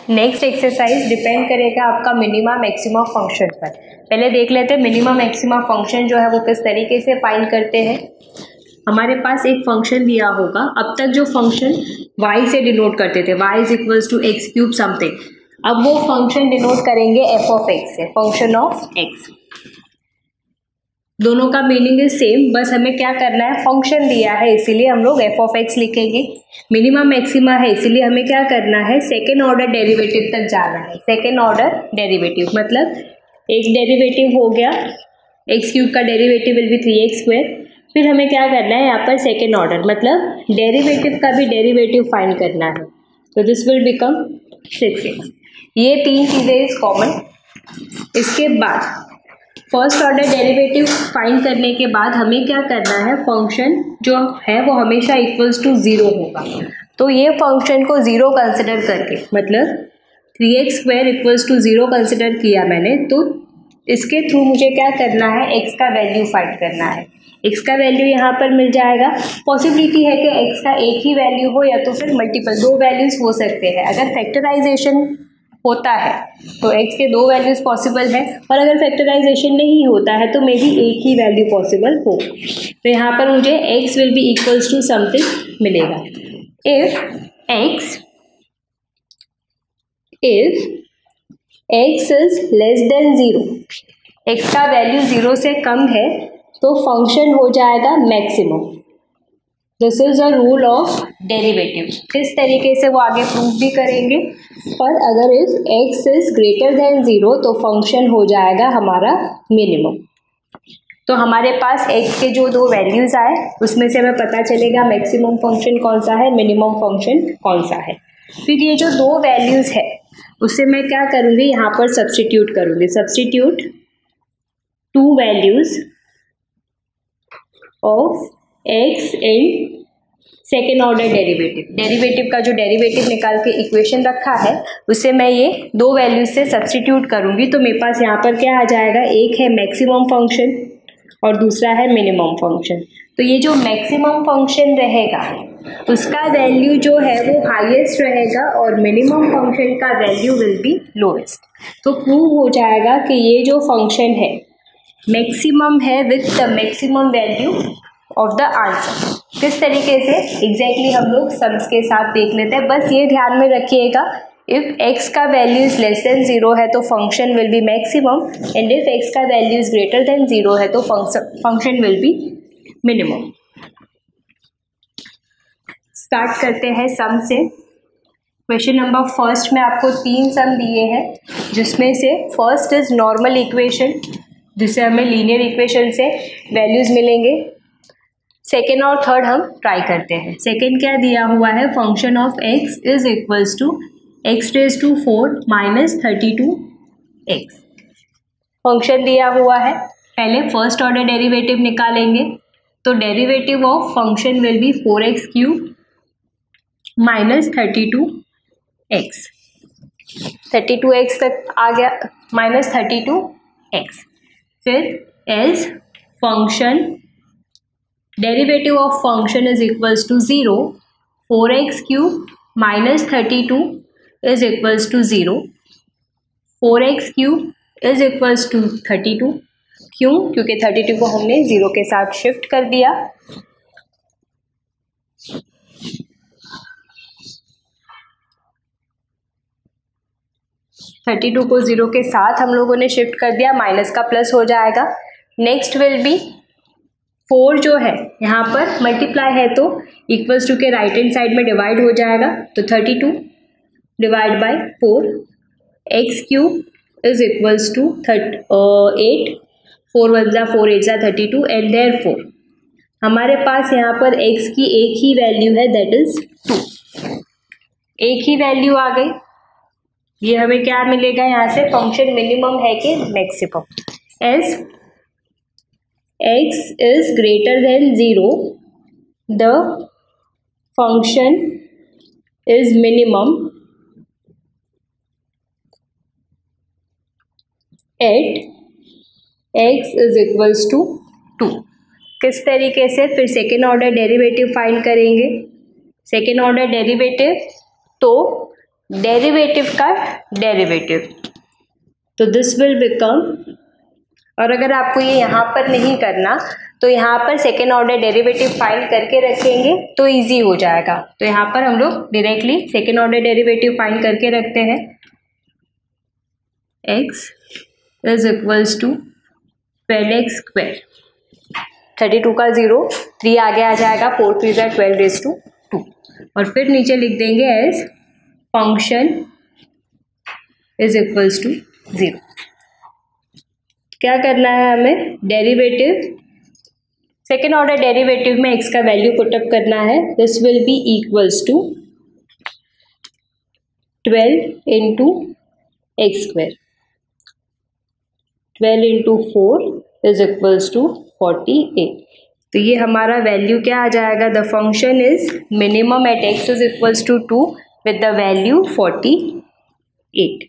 Next exercise depend करेगा आपका minimum maximum function पर। पहले देख लेते हैं मिनिमम मैक्सिमम फंक्शन जो है वो किस तरीके से फाइंड करते हैं। हमारे पास एक फंक्शन दिया होगा, अब तक जो फंक्शन y से डिनोट करते थे, y is equals to x cube something, अब वो फंक्शन डिनोट करेंगे f ऑफ x से, फंक्शन ऑफ x। दोनों का मीनिंग इज सेम, बस हमें क्या करना है, फंक्शन दिया है इसीलिए हम लोग f ऑफ x लिखेंगे। मिनिमम मैक्सिमा है इसीलिए हमें क्या करना है, सेकेंड ऑर्डर डेरिवेटिव तक जाना है। सेकेंड ऑर्डर डेरिवेटिव मतलब एक डेरिवेटिव हो गया, एक्स क्यूब का derivative will be 3x square. फिर हमें क्या करना है, यहाँ पर सेकेंड ऑर्डर मतलब डेरिवेटिव का भी डेरिवेटिव फाइंड करना है, तो दिस विल बिकम 6x। ये तीन चीज़ें इज कॉमन। इसके बाद फर्स्ट ऑर्डर डेरिवेटिव फाइंड करने के बाद हमें क्या करना है, फंक्शन जो है वो हमेशा इक्वल्स टू 0 होगा। तो ये फंक्शन को 0 कंसिडर करके, मतलब 3x square equals to 0 consider किया मैंने, तो इसके थ्रू मुझे क्या करना है, x का वैल्यू फाइंड करना है। x का वैल्यू यहाँ पर मिल जाएगा। पॉसिबिलिटी है कि x का एक ही वैल्यू हो या तो फिर मल्टीपल, दो वैल्यूज हो सकते हैं। अगर फैक्टराइजेशन होता है तो x के दो वैल्यूज पॉसिबल है, और अगर फैक्टराइजेशन नहीं होता है तो मे बी एक ही वैल्यू पॉसिबल हो। तो यहाँ पर मुझे x will be equals to something मिलेगा। If x is less than 0, x का वैल्यू 0 से कम है तो फंक्शन हो जाएगा maximum. This is a rule of derivative. किस तरीके से वो आगे प्रूव भी करेंगे, पर अगर if x is greater than 0 तो फंक्शन हो जाएगा हमारा मिनिमम। तो हमारे पास x के जो दो वैल्यूज आए उसमें से हमें पता चलेगा मैक्सिमम फंक्शन कौन सा है, मिनिमम फंक्शन कौन सा है। फिर ये जो दो वैल्यूज है उससे मैं क्या करूँगी, यहाँ पर सब्सटीट्यूट करूँगी। Substitute two values of x in second order derivative. Derivative का जो डेरिवेटिव निकाल के इक्वेशन रखा है उसे मैं ये दो वैल्यूज से सब्सटीट्यूट करूंगी, तो मेरे पास यहाँ पर क्या आ जाएगा, एक है मैक्सिमम फंक्शन और दूसरा है मिनिमम फंक्शन। तो ये जो मैक्सिमम फंक्शन रहेगा उसका वैल्यू जो है वो हाईएस्ट रहेगा और मिनिमम फंक्शन का वैल्यू विल बी लोएस्ट। तो प्रूव हो जाएगा कि ये जो फंक्शन है मैक्सिमम है with the maximum value of the answer. किस तरीके से एग्जैक्टली हम लोग सम्स के साथ देख लेते हैं। बस ये ध्यान में रखिएगा, इफ x का वैल्यू इज लेस देन 0 है तो function will be maximum, and if x का वैल्यू इज ग्रेटर देन 0 है तो function will be minimum. Start करते हैं सम से। क्वेश्चन नंबर फर्स्ट में आपको 3 सम दिए हैं, जिसमें से फर्स्ट इज नॉर्मल इक्वेशन, जिससे हमें लीनियर इक्वेशन से वैल्यूज मिलेंगे। सेकेंड और थर्ड हम ट्राई करते हैं। सेकेंड क्या दिया हुआ है, function of x is equals to x raise to 4 minus 32x। Function दिया हुआ है, पहले फर्स्ट ऑर्डर डेरिवेटिव निकालेंगे, तो derivative of function will be 4x cube minus 32x। 32x तक आ गया, माइनस 32x। फिर as function derivative of function is equals to 0, 4x cube minus 32 is equals to 0, 4x cube is equals to 32। क्यों? क्योंकि 32 को हमने 0 के साथ शिफ्ट कर दिया। थर्टी टू को 0 के साथ हम लोगों ने शिफ्ट कर दिया, माइनस का प्लस हो जाएगा। नेक्स्ट विल बी 4 जो है यहाँ पर मल्टीप्लाई है तो इक्वल्स टू के राइट हैंड साइड में डिवाइड हो जाएगा, तो 32 divide by 4, x cube is equals to 8, 4 1 जा 4 8 जा 32, एंड देयरफॉर हमारे पास यहाँ पर x की एक ही वैल्यू है, दैट इज 2। एक ही वैल्यू आ गई, ये हमें क्या मिलेगा यहाँ से, फंक्शन मिनिमम है कि maximum. As x is greater than 0, the function is minimum at x is equals to 2। किस तरीके से, फिर सेकेंड ऑर्डर डेरिवेटिव फाइंड करेंगे। सेकेंड ऑर्डर डेरिवेटिव तो डेरिवेटिव का डेरिवेटिव, तो दिस विल बिकम, और अगर आपको ये यहाँ पर नहीं करना तो यहाँ पर सेकेंड ऑर्डर डेरिवेटिव फाइंड करके रखेंगे तो इजी हो जाएगा। तो यहाँ पर हम लोग directly second order derivative find करके रखते हैं। x is equals to 12x square, 32 का 0, 3 आगे आ जाएगा, 4 3 12 रेज टू 2, और फिर नीचे लिख देंगे as function is equals to 0। क्या करना है हमें, डेरिवेटिव, सेकेंड ऑर्डर डेरिवेटिव में x का वैल्यू पुटअप करना है। This will be equals to 12 into x square, 12 into 4 is equals to 48। तो ये हमारा वैल्यू क्या आ जाएगा, the function is minimum at x is equals to 2 with the value 48।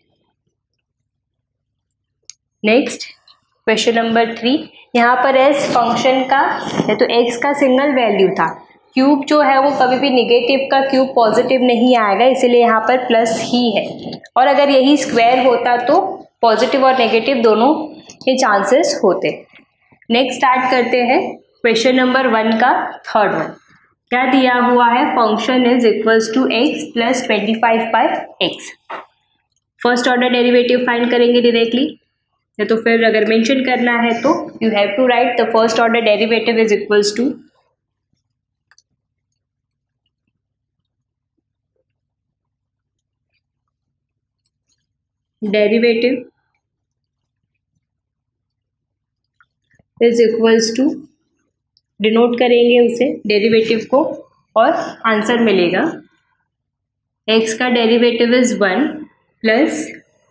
Next question number 3, यहाँ पर एज फंक्शन का है तो x का सिंगल वैल्यू था, क्यूब जो है वो कभी भी निगेटिव का क्यूब पॉजिटिव नहीं आएगा, इसीलिए यहाँ पर प्लस ही है, और अगर यही स्क्वायर होता तो पॉजिटिव और नेगेटिव दोनों के चांसेस होते। नेक्स्ट स्टार्ट करते हैं क्वेश्चन नंबर 1 का थर्ड वन। क्या दिया हुआ है, function is equals to x plus 25/x। First order derivative find करेंगे डायरेक्टली, तो फिर अगर मेंशन करना है तो you have to write the first order derivative is equals to derivative is equals to, denote करेंगे उसे डेरिवेटिव को और आंसर मिलेगा। x का derivative is 1 plus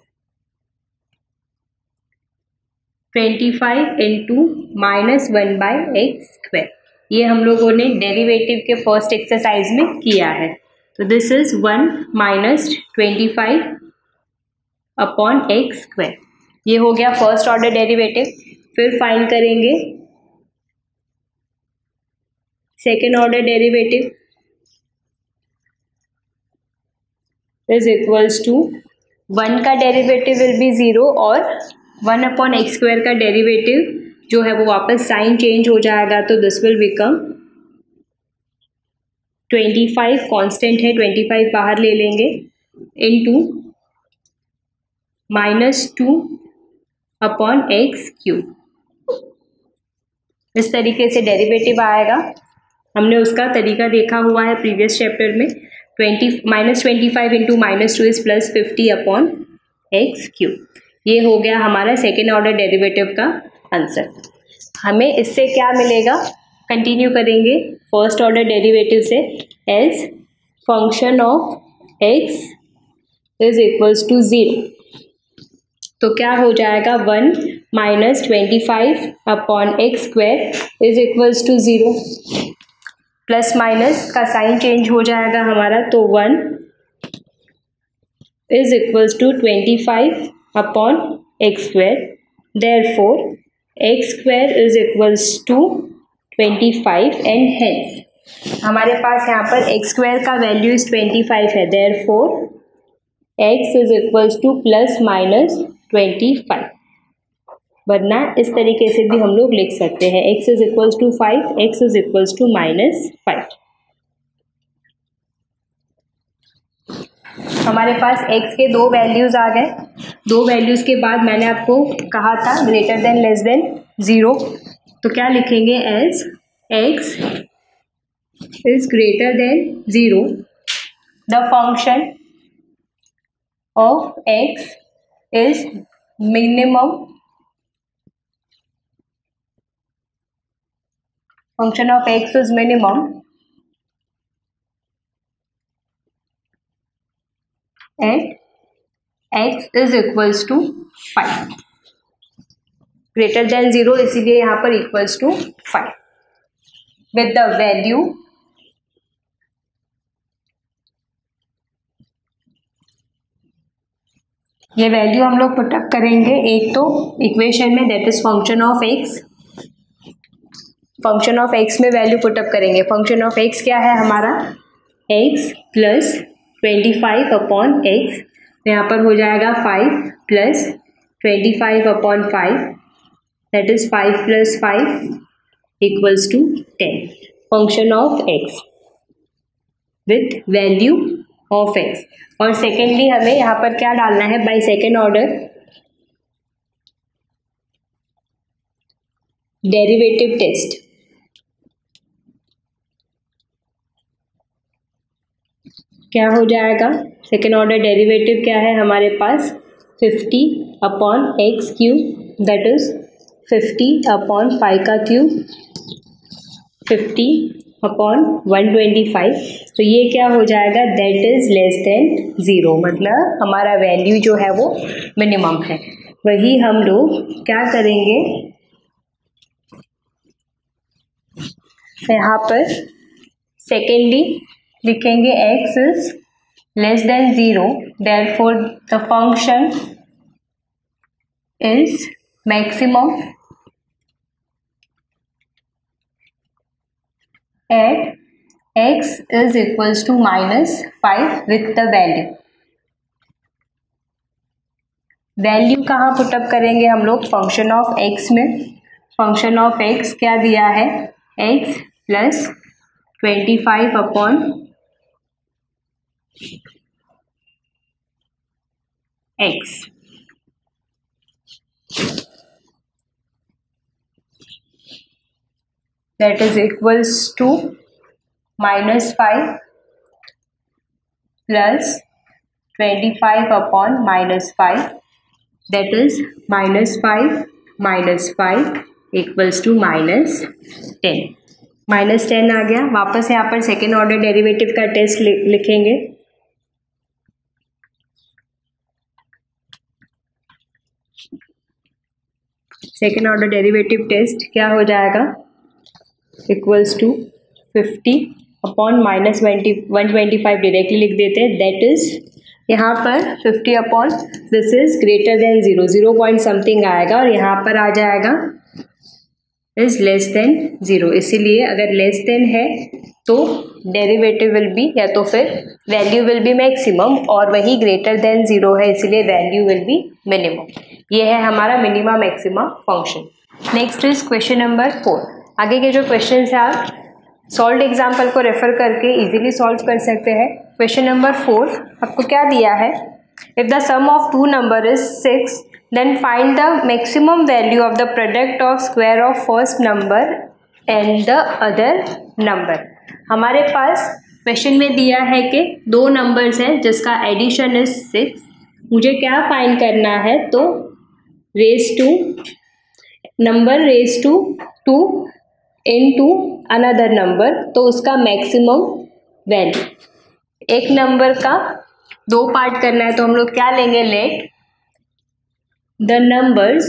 25 into -1/x square. ये हम लोगों ने डेरिवेटिव के फर्स्ट एक्सरसाइज में किया है। तो this is 1 minus 25 upon x square. ये हो गया फर्स्ट ऑर्डर डेरिवेटिव। फिर फाइंड करेंगे second order derivative is equals to 1 का डेरिवेटिव विल बी 0 और 1 अपॉन एक्स स्क्वायर का डेरिवेटिव जो है वो वापस साइन चेंज हो जाएगा, तो दिस विल बिकम 25, कांस्टेंट है 25 बाहर ले लेंगे, इनटू -2 अपॉन एक्स क्यूब। इस तरीके से डेरिवेटिव आएगा। हमने उसका तरीका देखा हुआ है प्रीवियस चैप्टर में। -25 into -2 is +50 upon x cube. ये हो गया हमारा सेकेंड ऑर्डर डेरिवेटिव का आंसर। हमें इससे क्या मिलेगा, कंटिन्यू करेंगे फर्स्ट ऑर्डर डेरिवेटिव से, as function of x is equals to 0। तो क्या हो जाएगा, 1 minus 25 upon x square is equals to 0। Plus minus का साइन चेंज हो जाएगा हमारा, तो 1 is equals to 25 upon x square. Therefore x square is equals to 25 and hence हमारे पास यहाँ पर एक्स स्क्वायर का वैल्यू इज 25 है। Therefore x is equals to plus minus 25, वरना इस तरीके से भी हम लोग लिख सकते हैं, x is equals to 5, x is equals to -5। हमारे पास x के दो वैल्यूज आ गए। दो वैल्यूज के बाद मैंने आपको कहा था ग्रेटर देन लेस देन 0, तो क्या लिखेंगे, as x is greater than 0 the function of x is minimum, function of x is minimum at x is equals to 5, greater than 0 इसीलिए यहाँ पर equals to 5 with the value ये value हम लोग put up करेंगे एक तो इक्वेशन में, that is function of x। Function of x में वैल्यू पुटअप करेंगे। फंक्शन ऑफ x क्या है हमारा, x प्लस 25 अपॉन x, यहाँ पर हो जाएगा 5 plus 25 upon 5, that is 5 plus 5 equals to 10. Function of x with value of x. और सेकेंडली हमें यहाँ पर क्या डालना है, by second order derivative test. क्या हो जाएगा, सेकेंड ऑर्डर डेरिवेटिव क्या है हमारे पास, 50 upon x cube, that is 50 upon 5 का क्यूब, 50 अपॉन 125. तो ये क्या हो जाएगा, दैट इज लेस देन 0, मतलब हमारा वैल्यू जो है वो मिनिमम है. वही हम लोग क्या करेंगे, यहाँ पर सेकेंडली लिखेंगे x is less than 0, therefore the function is maximum at x is equals to -5 with the value. Value कहाँ पुटअप करेंगे हम लोग, फंक्शन ऑफ x में. फंक्शन ऑफ x क्या दिया है, x plus 25 upon x, that is equals to -5 plus 25 upon -5, that is -5 minus 5 equals to -10. -10 आ गया. वापस यहाँ पर सेकेंड ऑर्डर डेरिवेटिव का टेस्ट लिखेंगे. सेकेंड ऑर्डर डेरिवेटिव टेस्ट क्या हो जाएगा, इक्वल्स टू 50 अपॉन -125 डायरेक्टली लिख देते हैं, दैट इज यहाँ पर 50 upon this is greater than 0, 0 point something आएगा और यहाँ पर आ जाएगा इज लेस देन 0. इसीलिए अगर लेस देन है तो डेरिवेटिव विल बी, या तो फिर वैल्यू विल बी मैक्सिमम, और वही ग्रेटर देन 0 है इसलिए वैल्यू विल बी मिनिमम. ये है हमारा minimum maximum function. Next is question number 4. आगे के जो क्वेश्चन है आप सॉल्व एग्जाम्पल को रेफर करके इजीली सॉल्व कर सकते हैं. क्वेश्चन नंबर 4 आपको क्या दिया है, if the sum of two number is 6, then find the maximum value of the product of square of first number and the other number. हमारे पास क्वेश्चन में दिया है कि दो नंबर्स हैं जिसका एडिशन इज 6. मुझे क्या फाइंड करना है, तो raise to number raise to 2 into another number, तो उसका मैक्सिमम वैल्यू. एक नंबर का दो पार्ट करना है तो हम लोग क्या लेंगे, let the numbers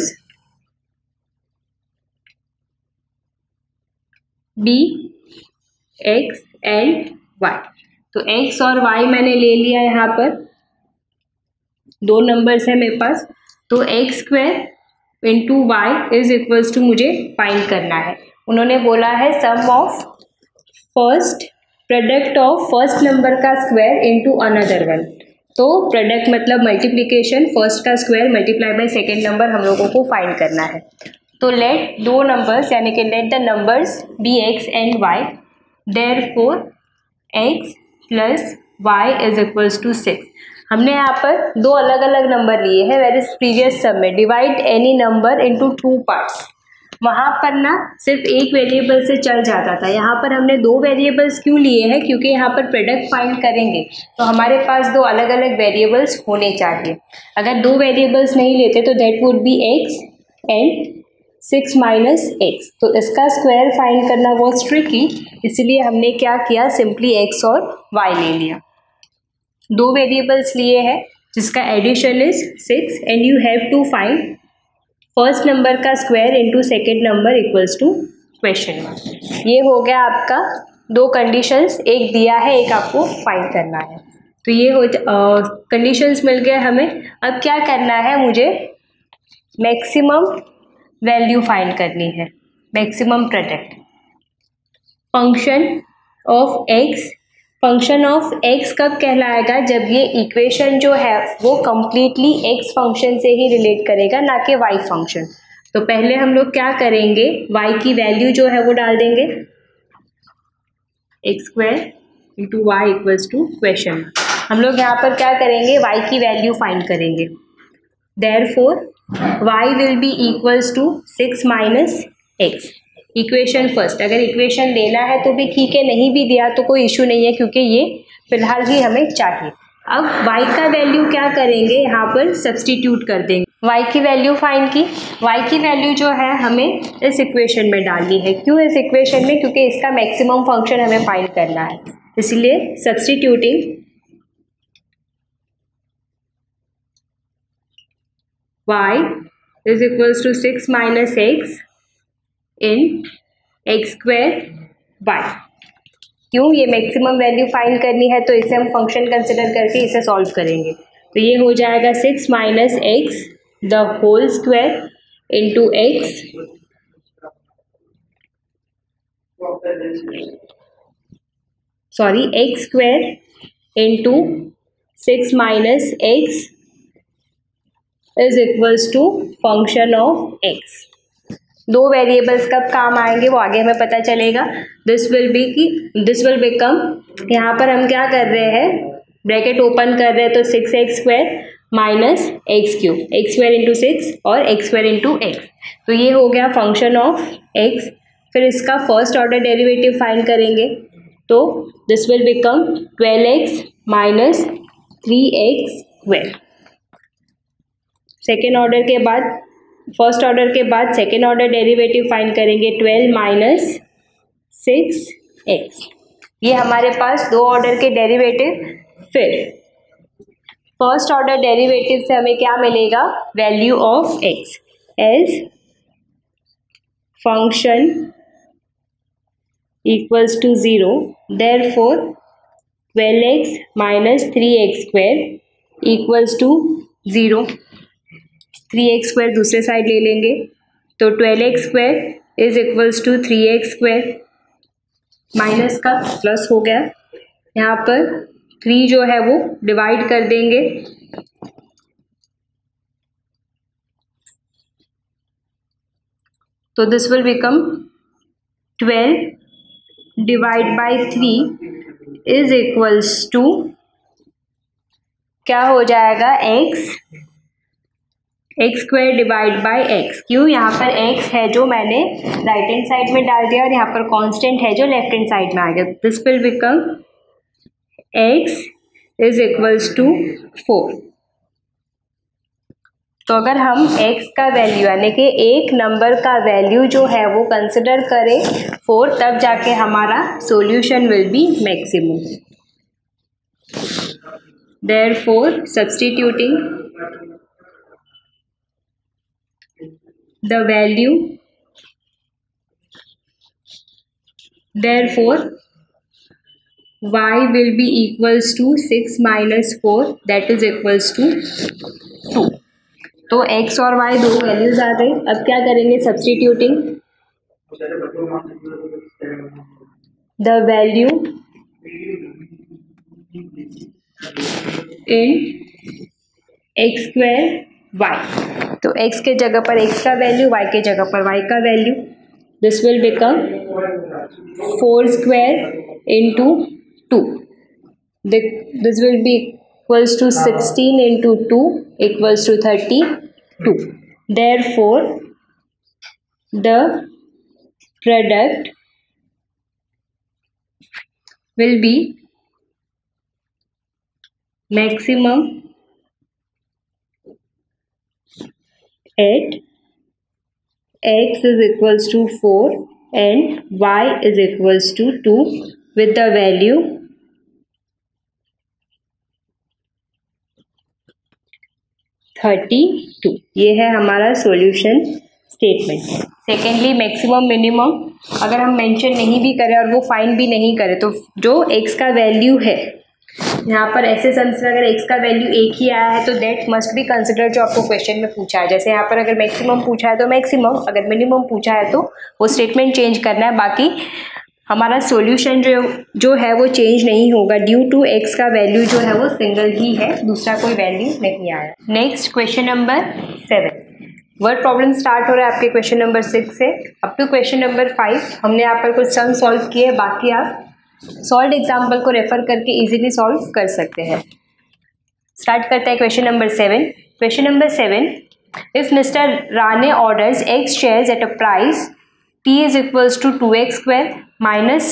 be x and y. तो x और y मैंने ले लिया यहाँ पर, दो नंबर्स है मेरे पास, तो x square into y is equals to मुझे फाइंड करना है. उन्होंने बोला है sum of first product of first number का स्क्वायर इंटू अनदर वन. तो प्रोडक्ट मतलब मल्टीप्लिकेशन, फर्स्ट का square multiply by second number हम लोगों को फाइंड करना है. तो लेट दो नंबर्स यानी कि let the numbers be x and y, therefore x plus y is equals to 6. हमने यहाँ पर दो अलग अलग नंबर लिए हैं, वेर इज प्रीवियस सम में divide any number into 2 parts. वहाँ पर ना सिर्फ एक वेरिएबल से चल जाता था, यहाँ पर हमने दो वेरिएबल्स क्यों लिए हैं, क्योंकि यहाँ पर प्रोडक्ट फाइंड करेंगे तो हमारे पास दो अलग अलग वेरिएबल्स होने चाहिए. अगर दो वेरिएबल्स नहीं लेते तो that would be x and 6 minus x. तो इसका स्क्वायर फाइंड करना बहुत ट्रिकी, इसलिए हमने क्या किया, सिंपली एक्स और वाई ले लिया. दो वेरिएबल्स लिए हैं जिसका addition is 6 and you have to find first number का square into second number equals to question mark. ये हो गया आपका दो कंडीशंस, एक दिया है एक आपको फाइंड करना है. तो ये हो कंडीशंस मिल गए हमें. अब क्या करना है, मुझे मैक्सिमम वैल्यू फाइंड करनी है, maximum product. Function of x function of x कब कहलाएगा, जब ये इक्वेशन जो है वो कम्प्लीटली x फंक्शन से ही रिलेट करेगा, ना कि y फंक्शन। तो पहले हम लोग क्या करेंगे, y की वैल्यू जो है वो डाल देंगे, x² into y equals to question. हम लोग यहाँ पर क्या करेंगे, y की वैल्यू फाइंड करेंगे। Therefore y will be equals to 6 minus x। Equation first, अगर इक्वेशन देना है तो भी ठीक है, नहीं भी दिया तो कोई इशू नहीं है, क्योंकि ये फिलहाल ही हमें चाहिए। अब y का वैल्यू क्या करेंगे, यहाँ पर सब्स्टिट्यूट कर देंगे। y की वैल्यू फाइंड की, y की वैल्यू जो है हमें इस इक्वेशन में डालनी है। क्यों इस इक्वेशन में, क्योंकि इसका मैक्सिमम फंक्शन हमें फाइंड करना है, इसलिए substituting y is equals to 6 minus x in x² y। क्यों, ये मैक्सिमम वैल्यू फाइंड करनी है, तो इसे हम फंक्शन कंसिडर करके इसे सॉल्व करेंगे। तो ये हो जाएगा 6 minus x the whole square into x x² into 6 minus x is equals to function of x। दो वेरिएबल्स कब काम आएंगे वो आगे हमें पता चलेगा। दिस विल बिकम, यहाँ पर हम क्या कर रहे हैं, ब्रैकेट ओपन कर रहे हैं, तो 6x² minus x³ x² into 6 और x² इंटू एक्स। तो ये हो गया फंक्शन ऑफ x। फिर इसका फर्स्ट ऑर्डर डेरिवेटिव फाइंड करेंगे, तो this will become 12x minus 3x²। Second order के बाद, फर्स्ट ऑर्डर के बाद सेकेंड ऑर्डर डेरिवेटिव फाइंड करेंगे, 12 माइनस 6x। ये हमारे पास दो ऑर्डर के डेरिवेटिव। फिर फर्स्ट ऑर्डर डेरिवेटिव से हमें क्या मिलेगा, value of x as function equals to 0। Therefore 12x minus 3x² equals to 0। 3x² दूसरे साइड ले लेंगे, तो 12x² is equals to 3x², minus का प्लस हो गया। यहाँ पर 3 जो है वो डिवाइड कर देंगे, तो this will become 12 divide by 3 is equals to, क्या हो जाएगा, x² डिवाइड बाई x। क्यों, यहाँ पर x है जो मैंने राइट हैंड साइड में डाल दिया, और यहाँ पर कांस्टेंट है जो लेफ्ट हैंड साइड में आ गया। This will become x is equals to 4। तो अगर हम x का वैल्यू यानी कि एक नंबर का वैल्यू जो है वो कंसिडर करें 4, तब जाके हमारा solution will be maximum. Therefore substituting the value, therefore y will be equals to 6 minus 4, that is equals to 2। तो x और y दो वैल्यूज आ गई। अब क्या करेंगे, substituting the value in x² y। तो x के जगह पर x का वैल्यू, y के जगह पर y का value. This will become 4² into 2। This will be equals to 16 into 2 equals to 32। Therefore the product will be maximum at x is equals to 4 and y is equals to 2 with the value 32। ये है हमारा solution statement. Secondly maximum minimum अगर हम mention नहीं भी करें और वो फाइंड भी नहीं करें, तो जो x का वैल्यू है यहाँ पर ऐसे सेंस में अगर x का वैल्यू एक ही आया है तो दैट मस्ट बी कंसिडर, जो आपको क्वेश्चन में पूछा है। जैसे यहाँ पर अगर मैक्सिमम पूछा है तो मैक्सिमम, अगर मिनिमम पूछा है तो वो स्टेटमेंट चेंज करना है। बाकी हमारा सॉल्यूशन जो है वो चेंज नहीं होगा ड्यू टू x का वैल्यू जो है वो सिंगल ही है, दूसरा कोई वैल्यू नहीं आया। Next question number 7। Word problem start हो रहा है आपके क्वेश्चन नंबर 6 से अप टू क्वेश्चन नंबर 5। हमने यहाँ पर कुछ सम सॉल्व किए, बाकी आप सॉल्व एग्जाम्पल को रेफर करके इजीली सॉल्व कर सकते हैं। स्टार्ट करते हैं question number 7। Question number 7, if mister Rane orders x shares at a price t is equals to 2x square minus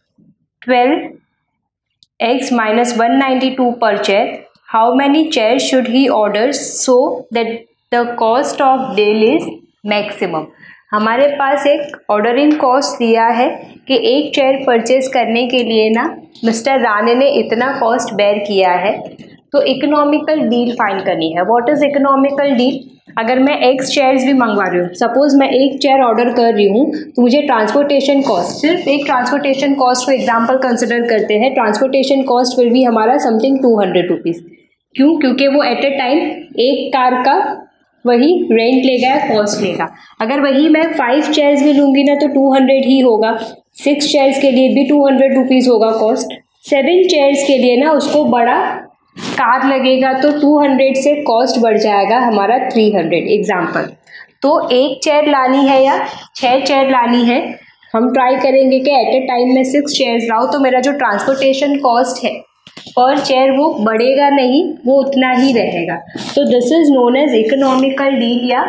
12x minus 192 per chair, how many chairs should he order so that the cost of deal is maximum? हमारे पास एक ordering cost दिया है कि एक chair purchase करने के लिए ना मिस्टर राणे ने इतना कॉस्ट बेयर किया है, तो इकोनॉमिकल डील फाइंड करनी है। What is economical deal? अगर मैं एक्स चेयर्स भी मंगवा रही हूँ, सपोज मैं एक चेयर ऑर्डर कर रही हूँ, तो मुझे ट्रांसपोर्टेशन कॉस्ट, सिर्फ एक ट्रांसपोर्टेशन कॉस्ट को एग्जांपल कंसिडर करते हैं। ट्रांसपोर्टेशन कॉस्ट विल भी हमारा समथिंग 200 रुपीज़। क्यों? क्योंकि वो एट अ टाइम एक कार का वही रेंट लेगा, कॉस्ट लेगा। अगर वही मैं 5 चेयर्स भी लूँगी ना तो 200 ही होगा। 6 चेयर्स के लिए भी 200 रुपीज़ होगा कॉस्ट। 7 चेयर्स के लिए ना उसको बड़ा कार लगेगा, तो 200 से कॉस्ट बढ़ जाएगा हमारा 300 एग्जाम्पल। तो एक चेयर लानी है या 6 चेयर लानी है, हम ट्राई करेंगे कि एट ए टाइम में 6 चेयर्स लाओ, तो मेरा जो ट्रांसपोर्टेशन कॉस्ट है पर चेयर वो बढ़ेगा नहीं, वो उतना ही रहेगा। तो this is known as economical deal या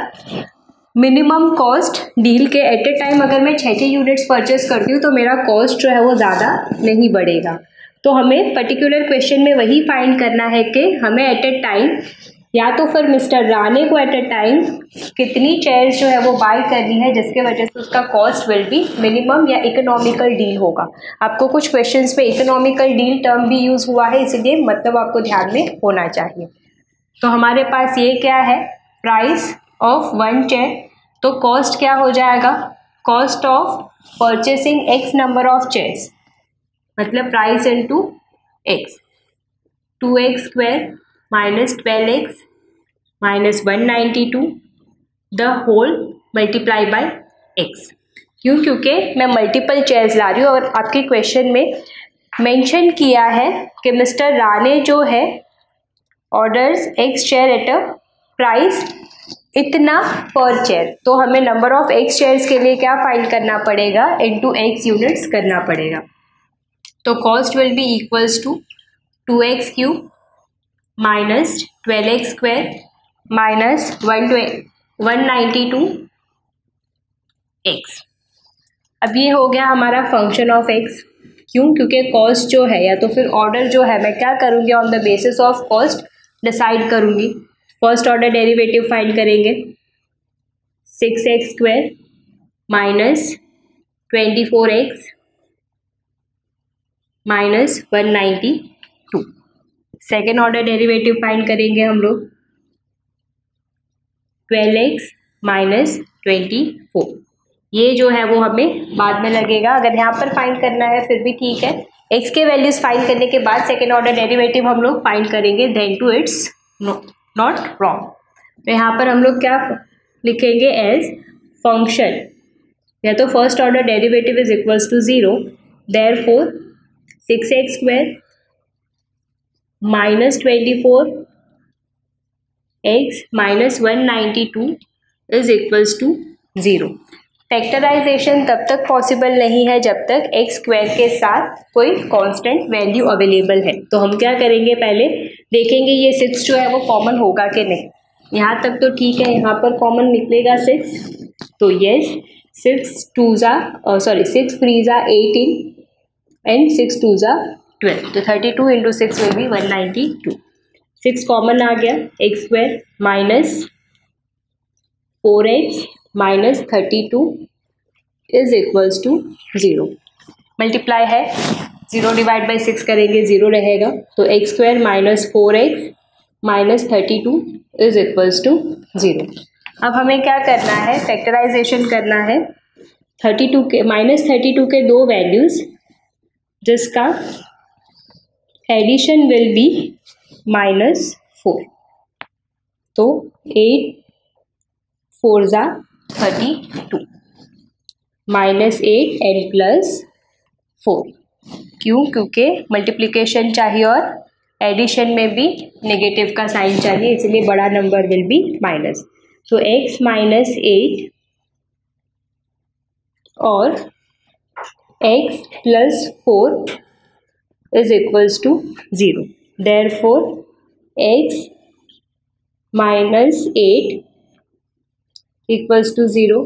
मिनिमम कॉस्ट डील के एट ए टाइम अगर मैं 6 यूनिट्स परचेस करती हूँ तो मेरा कॉस्ट जो है वो ज़्यादा नहीं बढ़ेगा। तो हमें पर्टिकुलर क्वेश्चन में वही फाइंड करना है कि हमें एट ए टाइम या तो फिर मिस्टर राणे को एट ए टाइम कितनी चेयर्स जो है वो बाय करनी है, जिसके वजह से उसका कॉस्ट विल बी मिनिमम या इकोनॉमिकल डील होगा। आपको कुछ क्वेश्चंस पे इकोनॉमिकल डील टर्म भी यूज़ हुआ है, इसलिए मतलब आपको ध्यान में होना चाहिए। तो हमारे पास ये क्या है, प्राइस ऑफ 1 चेयर, तो कॉस्ट क्या हो जाएगा, cost of purchasing x number of chairs, मतलब price into x, 2x square minus 12x minus 192 the whole multiply by x। क्यों? क्योंकि मैं मल्टीपल चेयर्स ला रही हूँ और आपके क्वेश्चन में मेंशन किया है कि मिस्टर राणे जो है orders x chair at a price इतना पर चेयर, तो हमें नंबर ऑफ x चेयर्स के लिए क्या फाइंड करना पड़ेगा, इंटू x यूनिट्स करना पड़ेगा। तो cost will be equals to 2x cube minus 12x square minus 192 x। अब ये हो गया हमारा फंक्शन ऑफ x। क्यों? क्योंकि कॉस्ट जो है या तो फिर ऑर्डर जो है मैं क्या करूँगी, on the basis of cost decide करूँगी। फर्स्ट ऑर्डर डेरिवेटिव फाइंड करेंगे, 6x square minus 24x minus 192। Second order derivative find करेंगे हम लोग, 12x माइनस 24। ये जो है वो हमें बाद में लगेगा, अगर यहाँ पर फाइंड करना है फिर भी ठीक है। x के वैल्यूज फाइंड करने के बाद सेकेंड ऑर्डर डेरिवेटिव हम लोग फाइंड करेंगे, then to it's not wrong. तो यहाँ पर हम लोग क्या लिखेंगे, एज फंक्शन या तो first order derivative is equals to 0, therefore 6x square minus 24x minus 192 is equals to 0। Factorization तब तक पॉसिबल नहीं है जब तक x स्क्वायर के साथ कोई कांस्टेंट वैल्यू अवेलेबल है। तो हम क्या करेंगे, पहले देखेंगे ये 6 जो है वो कॉमन होगा कि नहीं। यहाँ तक तो ठीक है, यहाँ पर कॉमन निकलेगा 6, तो यस 6 3 ज़ा 18 and 6 2 ज़ा 12, तो 32 इंटू 6 विल बी 192। 6 कॉमन आ गया, x square minus 4x minus 32 is equals to 0। Multiply है, 0 डिवाइड बाई 6 करेंगे 0 रहेगा, तो x square minus 4x minus 32 is equals to 0। अब हमें क्या करना है, फैक्टराइजेशन करना है 32 के माइनस 32 के दो वैल्यूज़ जिसका एडिशन विल बी -4, तो 8 4 ज़ा 32 -8 एंड प्लस 4। क्यों? क्योंकि मल्टीप्लिकेशन चाहिए और एडिशन में भी नेगेटिव का साइन चाहिए, इसलिए बड़ा नंबर विल बी माइनस। तो x माइनस 8 और x plus 4 is equals to 0। Therefore x minus 8 equals to 0,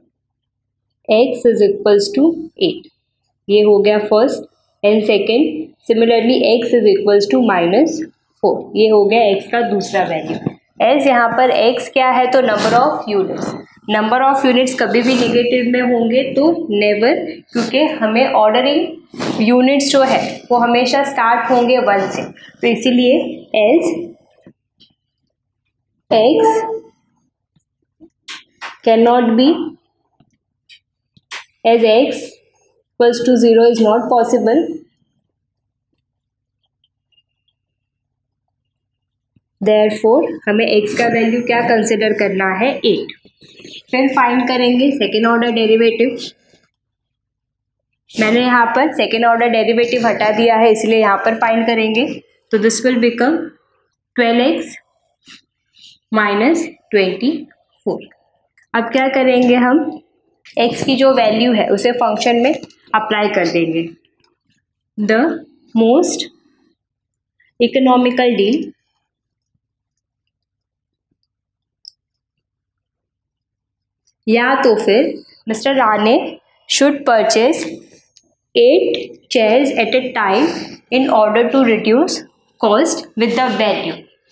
x is equals to 8। ये हो गया first. And second, similarly x is equals to minus 4। ये हो गया x का दूसरा वैल्यू। एज यहाँ पर x क्या है तो number of units. Number of units कभी भी नेगेटिव में होंगे तो नेवर, क्योंकि हमें ऑर्डरिंग यूनिट्स जो है वो हमेशा स्टार्ट होंगे 1 से। तो इसीलिए as x can not be, as x equals to 0 is not possible, therefore हमें x का वैल्यू क्या कंसिडर करना है 8। फिर फाइंड करेंगे सेकेंड ऑर्डर डेरिवेटिव। मैंने यहाँ पर सेकेंड ऑर्डर डेरिवेटिव हटा दिया है, इसलिए यहाँ पर फाइंड करेंगे। तो this will become 12x minus 24। अब क्या करेंगे हम, x की जो वैल्यू है उसे फंक्शन में अप्लाई कर देंगे। द मोस्ट इकोनॉमिकल डील या तो फिर mister Rane should purchase 8 chairs at a time in order to reduce cost with the value.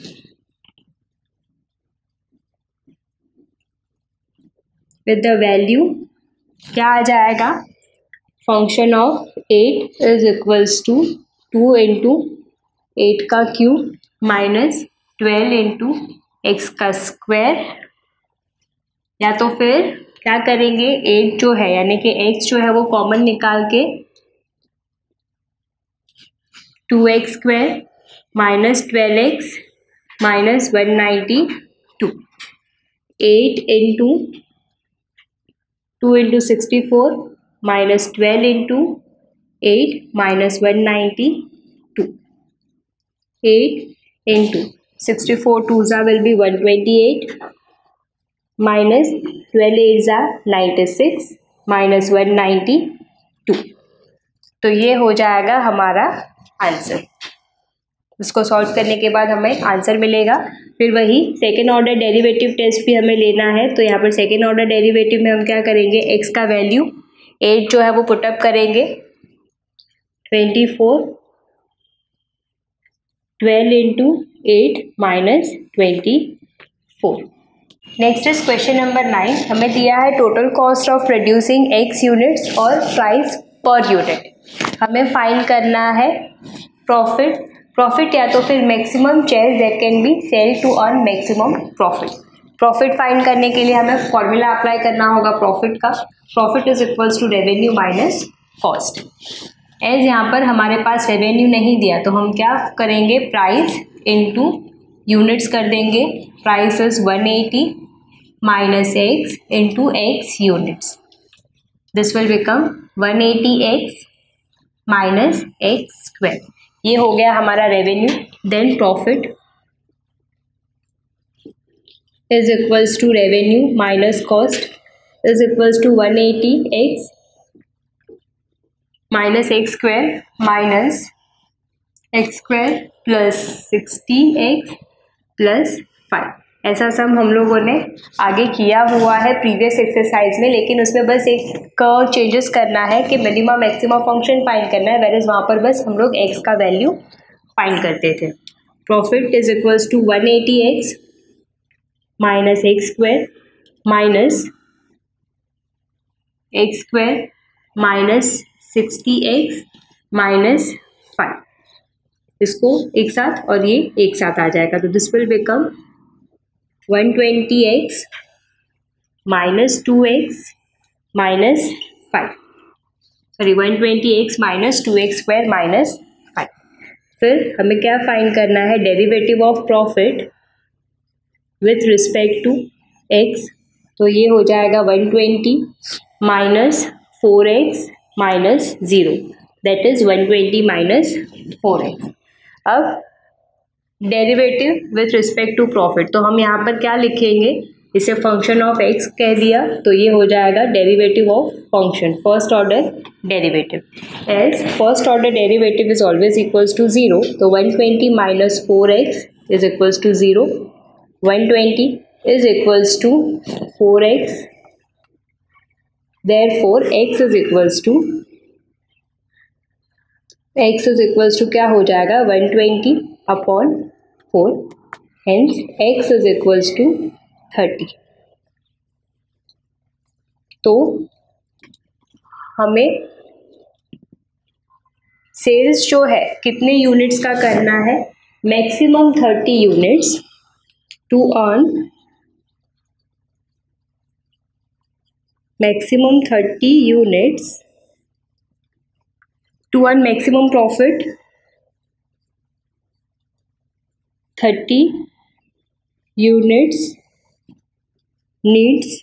With the value क्या आ जाएगा, function of 8 is equals to 2 into 8 का क्यूब माइनस 12 इंटू एक्स का square. या तो फिर क्या करेंगे, 8 जो है यानी कि x जो है वो कॉमन निकाल के 2x square minus 12x minus 192, 8 into 2 into 64 minus 12 into 8 minus 192, 8 into 64 to ज़ा विल बी 128 माइनस 12 8 ज़ा 96 माइनस 192। तो ये हो जाएगा हमारा आंसर। इसको सॉल्व करने के बाद हमें आंसर मिलेगा। फिर वही सेकेंड ऑर्डर डेरिवेटिव टेस्ट भी हमें लेना है। तो यहाँ पर सेकेंड ऑर्डर डेरिवेटिव में हम क्या करेंगे, x का वैल्यू 8 जो है वो पुटअप करेंगे, 24 12 into 8 minus 24। Next is question number 9। हमें दिया है total cost of producing x units और प्राइस पर यूनिट। हमें फाइंड करना है प्रॉफिट या तो फिर maximum chairs that can be sell to earn maximum profit. Profit find करने के लिए हमें फॉर्मूला अप्लाई करना होगा प्रॉफिट का। Profit is equals to revenue minus cost. As यहाँ पर हमारे पास रेवेन्यू नहीं दिया तो हम क्या करेंगे, प्राइस इनटू यूनिट्स कर देंगे। Price is 180 minus x into x units. This will become 180x minus x square. ये हो गया हमारा revenue. Then profit is equals to revenue minus cost is equals to 180x minus x square minus x square plus 16x plus 5। ऐसा सम हम लोगों ने आगे किया हुआ है प्रीवियस एक्सरसाइज में, लेकिन उसमें बस एक चेंजेस करना है कि मिनिमम मैक्सिमम फंक्शन फाइंड करना है, वेयर इज वहाँ पर बस हम लोग x का वैल्यू फाइंड करते थे। Profit is equals to 180x minus x square minus x square minus 60x minus 5। इसको एक साथ और ये एक साथ आ जाएगा, तो this will become 120x minus 2x minus 5, sorry 120x minus 2x square minus 5। फिर हमें क्या फाइंड करना है, derivative of profit with respect to x। तो ये हो जाएगा 120 minus 4x minus 0। That is 120 minus 4x। अब derivative with respect to profit, तो हम यहाँ पर क्या लिखेंगे, इसे फंक्शन ऑफ x कह दिया तो ये हो जाएगा derivative of function, first order derivative. As first order derivative is always equals to 0, तो 120 minus 4x is equals to 0, 120 is equals to 4x, therefore x is equals to क्या हो जाएगा 120 upon 4, hence x is equals to 30। तो हमें sales जो है कितने units का करना है, maximum 30 units to earn maximum 30 units to earn maximum profit, 30 units needs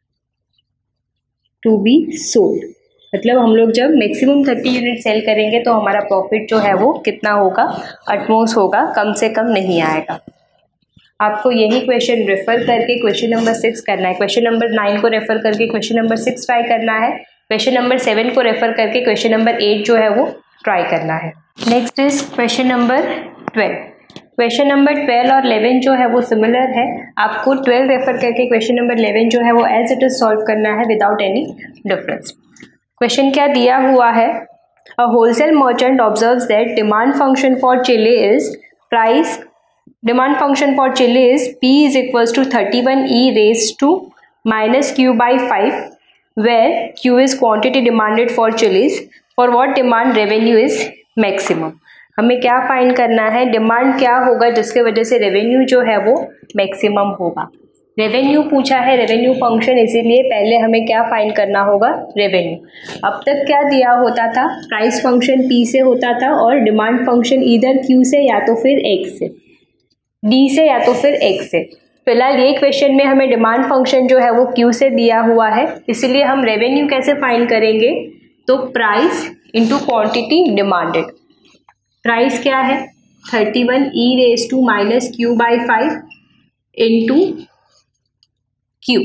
to be sold। मतलब हम लोग जब मैक्सिमम 30 यूनिट सेल करेंगे तो हमारा प्रॉफिट जो है वो कितना होगा, अटमोस्ट होगा, कम से कम नहीं आएगा। आपको यही क्वेश्चन रेफर करके क्वेश्चन नंबर 6 करना है, क्वेश्चन नंबर 9 को रेफर करके क्वेश्चन नंबर 6 ट्राई करना है, क्वेश्चन नंबर 7 को रेफर करके क्वेश्चन नंबर 8 जो है वो ट्राई करना है। Next is question number 12। Question number 12 और 11 जो है वो सिमिलर है, आपको 12 रेफर करके क्वेश्चन नंबर 11 जो है वो एज इट इज सॉल्व करना है विदाउट एनी डिफरेंस। क्वेश्चन क्या दिया हुआ है, a wholesale merchant observes that demand function for chilli is price, demand function for chili is P is equals to 31e raised to minus q by 5, where q is quantity demanded for chilies, for what demand revenue is maximum। हमें क्या find करना है, demand क्या होगा जिसके वजह से revenue जो है वो मैक्सिमम होगा। रेवेन्यू पूछा है, रेवेन्यू फंक्शन, इसीलिए पहले हमें क्या फाइंड करना होगा, रेवेन्यू। अब तक क्या दिया होता था, प्राइस फंक्शन P से होता था और डिमांड फंक्शन इधर Q से या तो फिर X से, D से या तो फिर X से। फिलहाल ये क्वेश्चन में हमें डिमांड फंक्शन जो है वो Q से दिया हुआ है, इसलिए हम रेवेन्यू कैसे फाइंड करेंगे, तो price into quantity demanded. Price क्या है 31e raise to minus q by 5 into q,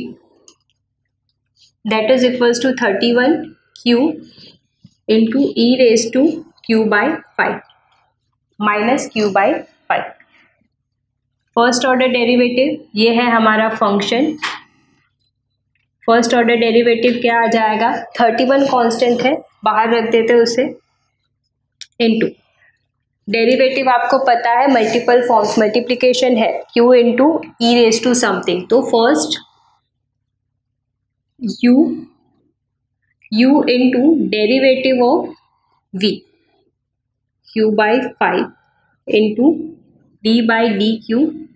that is equals to 31q into e raise to q by 5 minus q by 5। First order derivative ये है हमारा function, first order derivative क्या आ जाएगा, 31 constant है, बाहर रख देते उसे, इनटू डेरिवेटिव आपको पता है मल्टीपल फॉर्म्स, मल्टीप्लिकेशन है q into e raise to something, तो first u into derivative of v, q by 5 into d by d q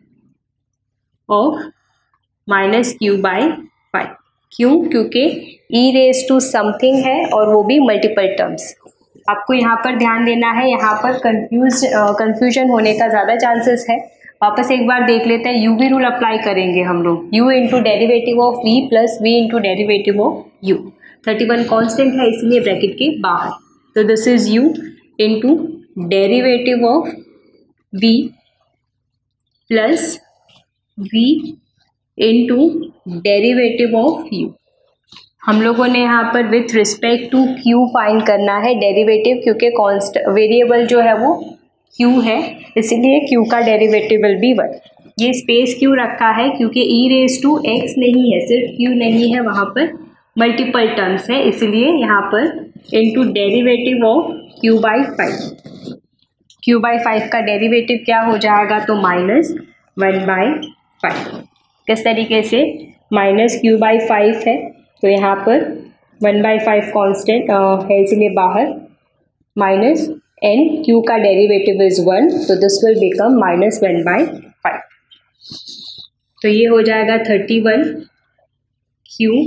of minus q by 5। क्यों, क्योंकि e रेज टू समथिंग है और वो भी मल्टीपल टर्म्स। आपको यहाँ पर ध्यान देना है, यहाँ पर कंफ्यूजन होने का ज़्यादा चांसेस है। वापस एक बार देख लेते हैं, u भी रूल अप्लाई करेंगे हम लोग, u into derivative of v plus v into derivative of u। 31 constant है इसलिए ब्रैकेट के बाहर, तो this is u into derivative of v plus v into derivative of u। हम लोगों ने यहाँ पर with respect to q find करना है डेरिवेटिव, क्योंकि कॉन्स्ट वेरिएबल जो है वो q है, इसीलिए q का डेरिवेटिव विल बी 1। ये स्पेस क्यों रखा है, क्योंकि e रेज टू x नहीं है, सिर्फ q नहीं है, वहाँ पर मल्टीपल टर्म्स है, इसलिए यहाँ पर into derivative of q by 5। q by 5 का डेरिवेटिव क्या हो जाएगा, तो माइनस 1 बाई 5। किस तरीके से, माइनस q बाई 5 है तो यहाँ पर 1 बाई 5 कॉन्स्टेंट है इसलिए बाहर, माइनस n, q का डेरिवेटिव इज 1, तो this will become minus 1 by 5। तो ये हो जाएगा 31q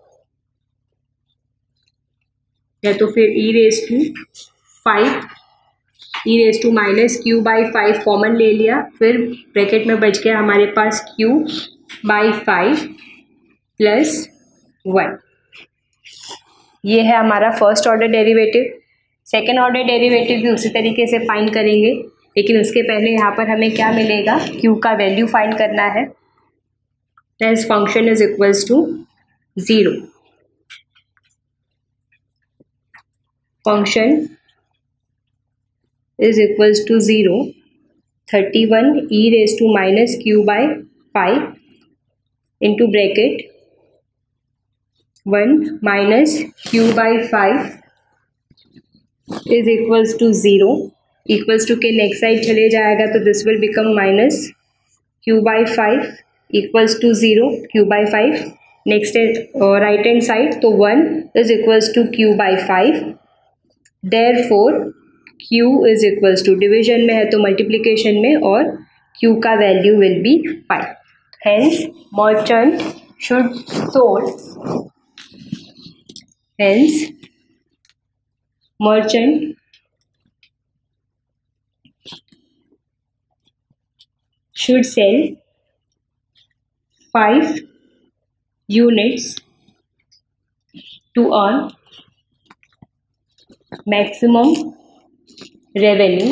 या तो फिर e raise to 5, e raise to minus q by 5 common ले लिया, फिर ब्रैकेट में बच गया हमारे पास q बाई 5 प्लस 1। ये है हमारा first order derivative. Second order derivative भी उसी तरीके से फाइंड करेंगे, लेकिन उसके पहले यहाँ पर हमें क्या मिलेगा, q का वैल्यू फाइंड करना है। This function is equals to 0। Function is equals to 0, 31 e raise to minus q by 5 into bracket 1 minus q by 5 is equals to 0, equals to के नेक्स्ट साइड चले जाएगा तो this will become minus q by 5 equals to 0, q by 5 next right hand side तो 1 is equals to q by 5। Therefore q is equals to, division में है तो multiplication में, और q का value will be 5। Hence merchant should sold, hence merchant should sell 5 units to earn maximum revenue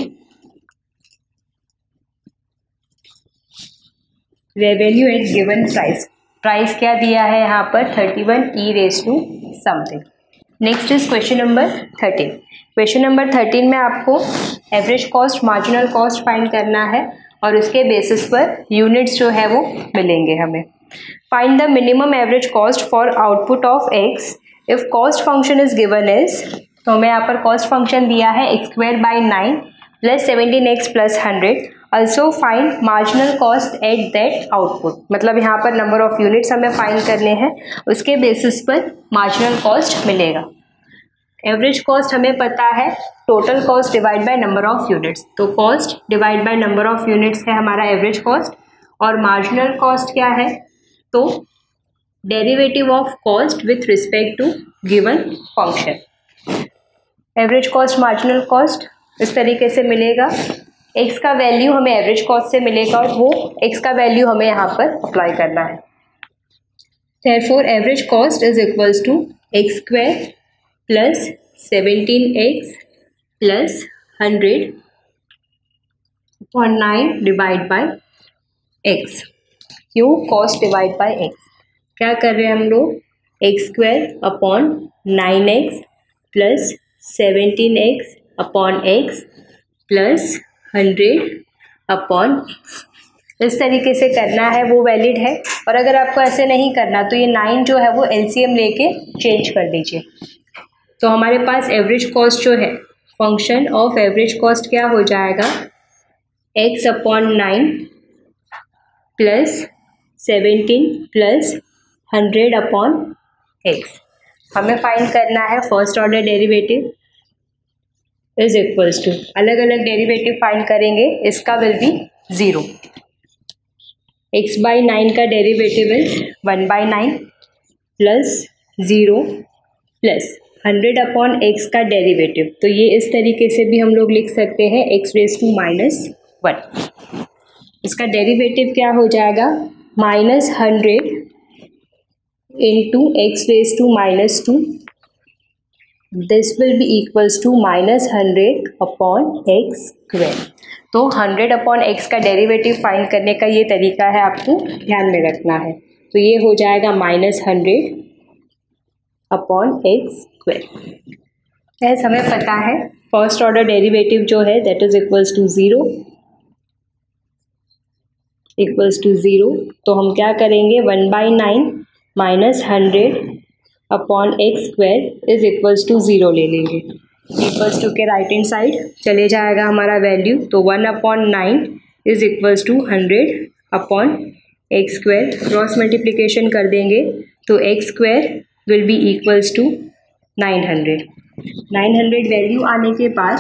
at given price। Price क्या दिया है यहाँ पर, 31 e raise to something. Next is question number 13। Question number 13 में आपको average cost, marginal cost find करना है और उसके बेसिस पर यूनिट्स जो है वो मिलेंगे हमें। Find the minimum average cost for output of x if cost function is given is, तो हमें यहाँ पर कॉस्ट फंक्शन दिया है x² by 9 plus 17x plus 100। Also find marginal cost at that output, मतलब यहाँ पर नंबर ऑफ यूनिट्स हमें फाइंड करने हैं, उसके बेसिस पर मार्जिनल कॉस्ट मिलेगा। एवरेज कॉस्ट हमें पता है total cost divide by number of units, तो cost divide by number of units है हमारा एवरेज कॉस्ट। और मार्जिनल कॉस्ट क्या है, तो derivative of cost with respect to given function. Average cost, marginal cost इस तरीके से मिलेगा। x का वैल्यू हमें एवरेज कॉस्ट से मिलेगा और वो x का वैल्यू हमें यहाँ पर अप्लाई करना है। Therefore average cost is equals to x² plus 17x plus 100/9 divide by x। क्यों, कॉस्ट डिवाइड बाय x। क्या कर रहे हैं हम लोग, x² upon 9x plus 17x upon x plus 100/x, इस तरीके से करना है, वो वैलिड है। और अगर आपको ऐसे नहीं करना तो ये 9 जो है वो एलसीएम लेके चेंज कर दीजिए। तो हमारे पास एवरेज कॉस्ट जो है, फंक्शन ऑफ एवरेज कॉस्ट क्या हो जाएगा, x upon 9 plus 17 plus 100/x। हमें फाइंड करना है first order derivative is equals to, अलग अलग डेरिवेटिव फाइंड करेंगे, इसका विल बी 0। x बाई 9 का derivative is 1/9 plus 0 plus 100/x का डेरिवेटिव, तो ये इस तरीके से भी हम लोग लिख सकते हैं x रेज टू माइनस 1। इसका डेरिवेटिव क्या हो जाएगा, -100 into x raise to minus 2, this will be equals to -100/x²। तो 100/x का डेरिवेटिव फाइंड करने का ये तरीका है, आपको ध्यान में रखना है। तो ये हो जाएगा -100/x²। ऐसा हमें पता है फर्स्ट ऑर्डर डेरिवेटिव जो है दैट इज इक्वल्स टू 0, तो हम क्या करेंगे, 1/9 minus 100/x² is equals to 0 ले लेंगे। इक्वल्स टू के राइट हैंड साइड चले जाएगा हमारा वैल्यू, तो 1/9 is equals to 100/x²। Cross multiplication कर देंगे तो x² will be equals to 900। 900 value आने के बाद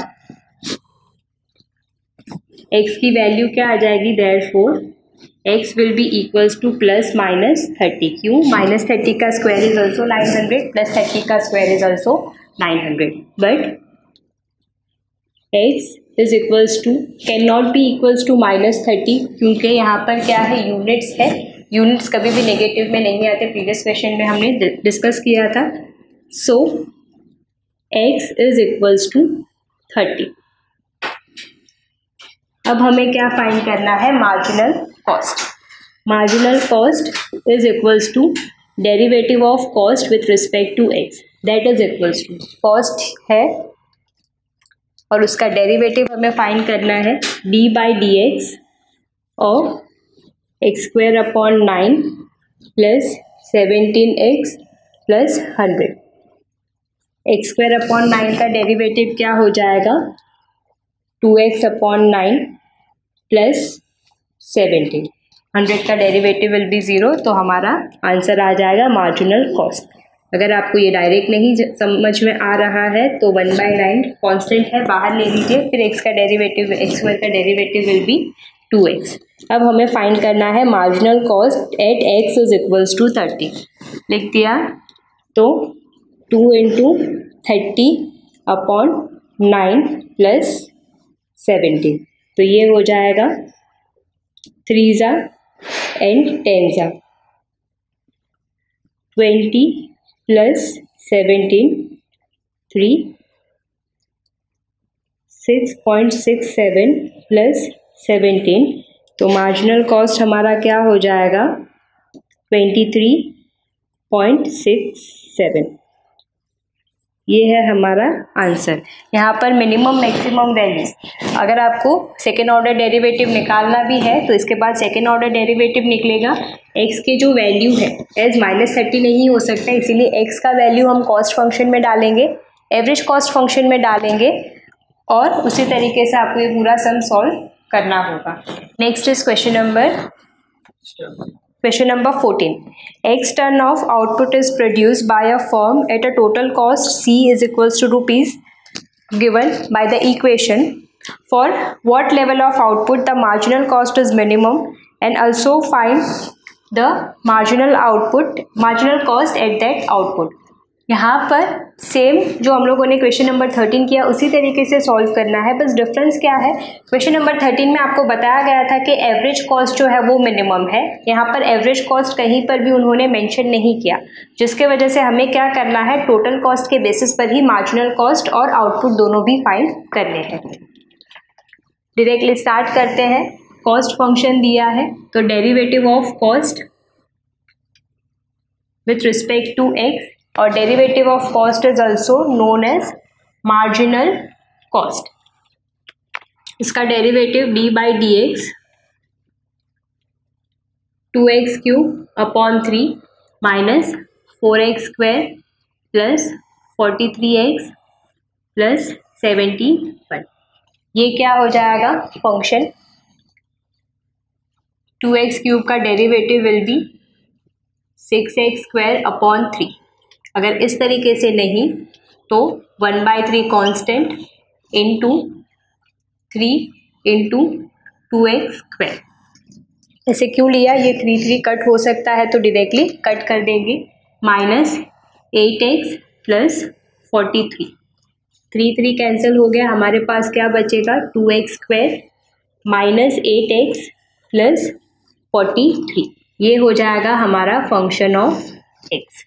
x की वैल्यू क्या आ जाएगी, therefore x will be equals to plus minus 30। क्यों, -30 का स्क्वायर इज ऑल्सो 900 प्लस 30 का square is also 900, but x is equals to can not be equals to -30, क्योंकि यहाँ पर क्या है, यूनिट्स है। यूनिट्स कभी भी नेगेटिव में नहीं आते, प्रीवियस क्वेश्चन में हमने डिस्कस किया था। So x is equals to 30। अब हमें क्या फाइंड करना है, marginal cost. Marginal cost is equals to derivative of cost with respect to x, that is equals to cost है और उसका डेरिवेटिव हमें फाइंड करना है d by d x of x square upon 9 plus 17x plus 100। X square upon 9 का derivative क्या हो जाएगा, 2x अपॉन 9 प्लस 17। 100 का डेरिवेटिव विल बी 0, तो हमारा आंसर आ जाएगा मार्जिनल कॉस्ट। अगर आपको ये डायरेक्ट नहीं समझ में आ रहा है तो 1/9 कांस्टेंट है, बाहर ले लीजिए, फिर x का डेरिवेटिव, x स्क्वायर का डेरिवेटिव विल बी 2x। अब हमें फाइंड करना है marginal cost at x is equals to 30। लिख दिया, तो 2 इंटू 30 अपॉन 9 प्लस 17, तो ये हो जाएगा 3 ज़ा एंड 10 ज़ा 20 प्लस 17 3 6.67 प्लस 17, तो मार्जिनल कॉस्ट हमारा क्या हो जाएगा 23.67। ये है हमारा आंसर। यहाँ पर मिनिमम मैक्सिमम वैल्यूज, अगर आपको सेकेंड ऑर्डर डेरिवेटिव निकालना भी है तो इसके बाद सेकेंड ऑर्डर डेरिवेटिव निकलेगा। x की जो वैल्यू है एज -30 नहीं हो सकता, इसीलिए x का वैल्यू हम कॉस्ट फंक्शन में डालेंगे, एवरेज कॉस्ट फंक्शन में डालेंगे और उसी तरीके से आपको ये पूरा सम सॉल्व करना होगा। Next is question number 14. X ton of output is produced by a firm at a total cost C is equals to rupees given by the equation. For what level of output the marginal cost is minimum, and also find the marginal cost at that output. यहाँ पर same जो हम लोगों ने question number 13 किया उसी तरीके से सॉल्व करना है, बस डिफरेंस क्या है, क्वेश्चन नंबर 13 में आपको बताया गया था कि एवरेज कॉस्ट जो है वो मिनिमम है, यहाँ पर एवरेज कॉस्ट कहीं पर भी उन्होंने मेंशन नहीं किया, जिसके वजह से हमें क्या करना है, टोटल कॉस्ट के बेसिस पर ही मार्जिनल कॉस्ट और आउटपुट दोनों भी फाइंड करने हैं। डायरेक्टली स्टार्ट करते हैं। कॉस्ट फंक्शन दिया है, तो derivative of cost with respect to x, और derivative of cost is also known as marginal cost. इसका derivative d by d x 2x cube upon 3 minus 4x square plus 43x plus 71, ये क्या हो जाएगा function. 2x cube का derivative will be 6x square upon 3। अगर इस तरीके से नहीं तो 1/3 constant into 3 into 2x square. ऐसे क्यों लिया, ये 3 कट हो सकता है तो डायरेक्टली कट कर देंगे, माइनस 8x प्लस 43, 3 कैंसिल हो गया, हमारे पास क्या बचेगा 2x square minus 8x plus 43, ये हो जाएगा हमारा function of x।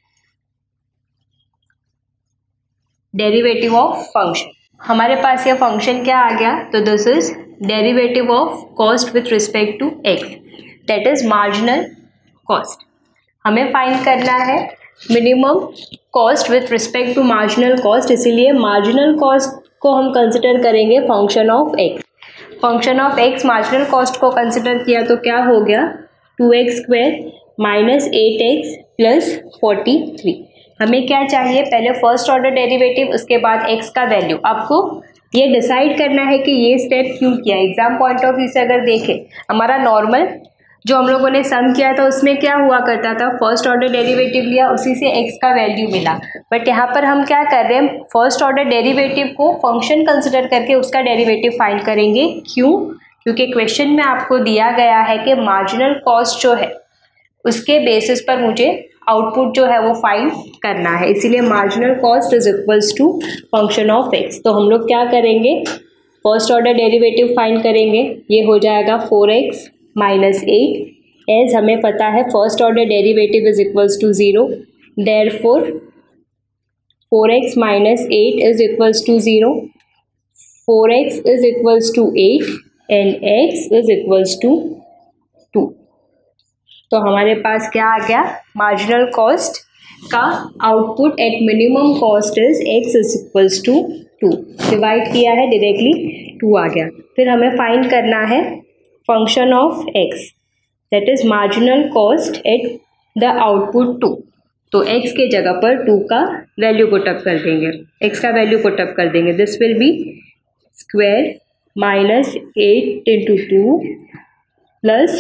Derivative of function, हमारे पास ये फंक्शन क्या आ गया, तो this is derivative of cost with respect to x, that is marginal cost. हमें फाइंड करना है minimum cost with respect to marginal cost, इसीलिए मार्जिनल कॉस्ट को हम कंसिडर करेंगे function of x. Function of x marginal cost को consider किया तो क्या हो गया 2x square minus 8x plus 43। हमें क्या चाहिए, पहले फर्स्ट ऑर्डर डेरिवेटिव, उसके बाद x का वैल्यू। आपको ये डिसाइड करना है कि ये स्टेप क्यों किया। एग्जाम पॉइंट ऑफ व्यू से अगर देखें, हमारा नॉर्मल जो हम लोगों ने सम किया था उसमें क्या हुआ करता था, फर्स्ट ऑर्डर डेरिवेटिव लिया, उसी से x का वैल्यू मिला। बट यहाँ पर हम क्या कर रहे हैं, फर्स्ट ऑर्डर डेरिवेटिव को फंक्शन कंसिडर करके उसका डेरिवेटिव फाइंड करेंगे। क्यों, क्योंकि क्वेश्चन में आपको दिया गया है कि मार्जिनल कॉस्ट जो है उसके बेसिस पर मुझे आउटपुट जो है वो फाइंड करना है, इसीलिए marginal cost is equals to function of x. तो हम लोग क्या करेंगे, फर्स्ट ऑर्डर डेरिवेटिव फाइंड करेंगे, ये हो जाएगा 4x माइनस 8। एज हमें पता है first order derivative is equals to 0, therefore 4x minus 8 is equals to 0, 4x is equals to 8 and x is equals to 2. तो हमारे पास क्या आ गया, मार्जिनल कॉस्ट का output at minimum cost is x is equals to 2. Divide किया है directly 2 आ गया. फिर हमें फाइंड करना है function of x, that is marginal cost at the output 2. तो x के जगह पर 2 का वैल्यू पुटअप कर देंगे, x का वैल्यू पुटअप कर देंगे. This will be square minus 8 into 2 plus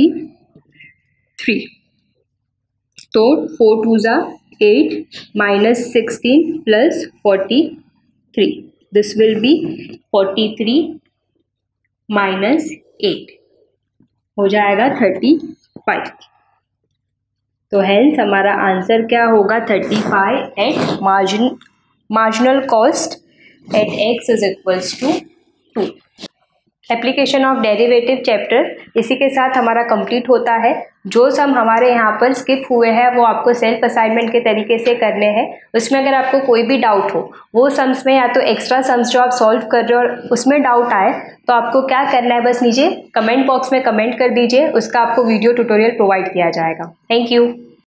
43. तो 4 2 ज़ा 8 minus 16 plus 43. This will be 43 minus 8 हो जाएगा 35. तो हेंस हमारा आंसर क्या होगा, 35 at marginal cost at x is equals to 2. Application of derivative chapter इसी के साथ हमारा कंप्लीट होता है. जो सम हमारे यहाँ पर स्किप हुए हैं वो आपको सेल्फ असाइनमेंट के तरीके से करने हैं. उसमें अगर आपको कोई भी डाउट हो, वो सम्स में या तो एक्स्ट्रा सम्स जो आप सॉल्व कर रहे हो और उसमें डाउट आए, तो आपको क्या करना है, बस नीचे कमेंट बॉक्स में कमेंट कर दीजिए, उसका आपको वीडियो ट्यूटोरियल प्रोवाइड किया जाएगा. Thank you.